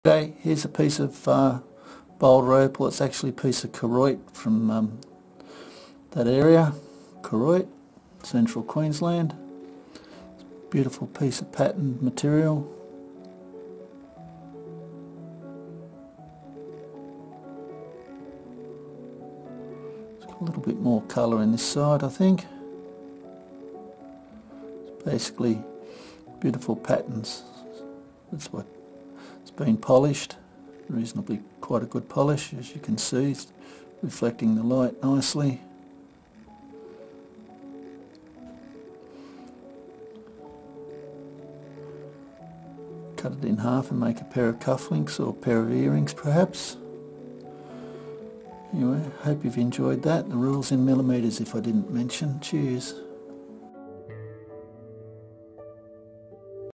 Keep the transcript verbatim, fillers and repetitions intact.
Okay, here's a piece of uh, Boulder Opal. It's actually a piece of Koroit from um, that area, Koroit, central Queensland. It's a beautiful piece of patterned material. It's got a little bit more colour in this side, I think. It's basically beautiful patterns. That's what it's been polished, reasonably quite a good polish, as you can see. It's reflecting the light nicely. Cut it in half and make a pair of cufflinks or a pair of earrings perhaps. Anyway, hope you've enjoyed that. The rule's in millimetres if I didn't mention. Cheers.